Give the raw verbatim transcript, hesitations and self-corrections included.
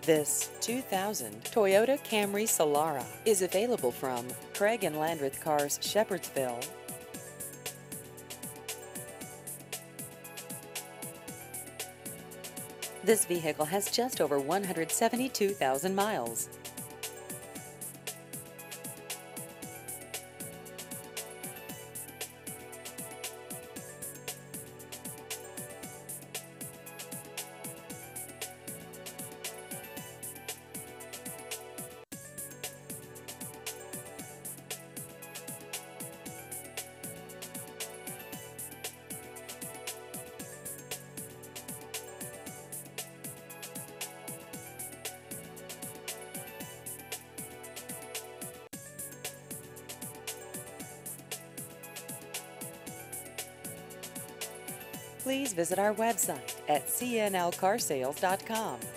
This two thousand Toyota Camry Solara is available from Craig and Landreth Cars, Shepherdsville. This vehicle has just over one hundred seventy-two thousand miles. Please visit our website at c n l car sales dot com.